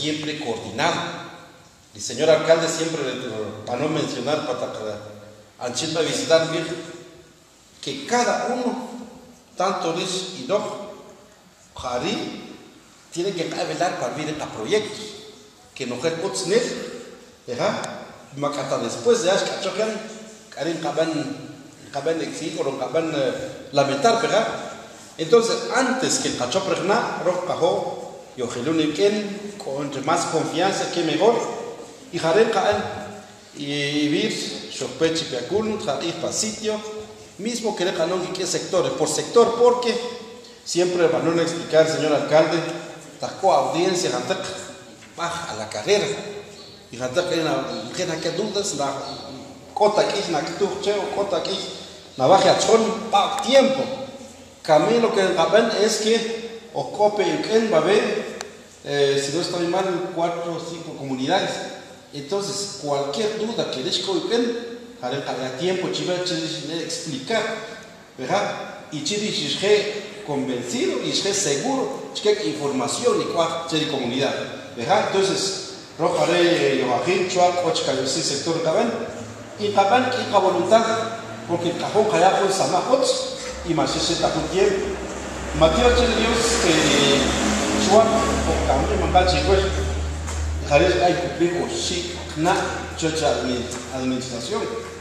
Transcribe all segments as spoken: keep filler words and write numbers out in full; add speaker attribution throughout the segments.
Speaker 1: siempre coordinado. El señor alcalde siempre, para no mencionar, para Anchit va a visitar, que cada uno, tanto Rish y Doj, Jari, tiene que velar para ver a proyectos, que no es Kutzner, ¿verdad? Macata después de Ash Kachokan, Karim Kaban, Kaban exigir o Kaban lamentar, ¿verdad? Entonces, antes que el Kachopregna, Rock Kajo, Yojeluniken, con más confianza que mejor, y Jarem Kaan, y vir, Shopechi Piakun, Jair para sitio, mismo que dejan que sectores, por sector, porque siempre van a explicar, señor alcalde, Taco audiencia, baja a la carrera, y Jantak que dudas, la cota aquí, la que tú, cheo, cota aquí, la baja a chon, pa tiempo. Camino que haben es que ocupe en Babel, eh, si no estoy mal, cuatro o cinco comunidades. Entonces, cualquier duda que les coipen, haré a tiempo, chiva, explicar, ¿verdad? Y chiri, convencido y seguro, que información y cualquier comunidad, ¿verdad? Entonces, rojaré Yohajin, Chuac, Ochcayosi, sector Caban, y Caban, y la voluntad, porque el cajón Kaya fue Samahots. Y más ese tapón tiempo. Mateo de Dios que Chuac o cambio mangal chicos. Jarez hay cumplir con sí na chocha administración.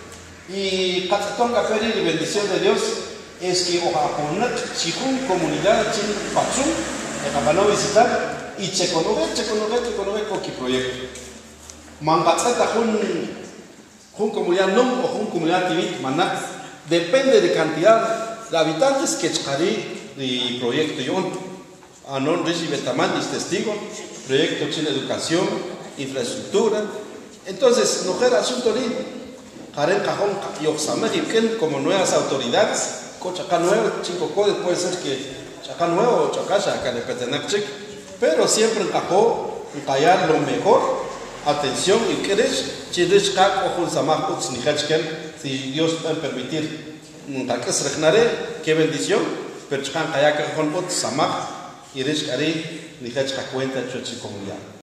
Speaker 1: Y Catatón Café y bendición de Dios es que ojalá poner chicún comunidad chin pachú que acabó visitar y checonover checonover checonover con qué proyecto. Mangatzata jun jun comunidad no o jun comunidad tivit manat depende de cantidad de habitantes que chari de proyecto yon anon recibe tamantes testigo proyecto de educación infraestructura entonces no era asunto ni jaren cajón yoxamejiken como nuevas autoridades cochaca nuevo chico code puede ser que chaca nuevo o chacacha que le pertenece pero siempre encajó y callar lo mejor atención y querer chiles cac o junsamaj utsnijachken si Dios puede permitir que se regnare, qué bendición, pero chan kaya que con ot samaj y rish kari ni hech cuenta chochi comunidad.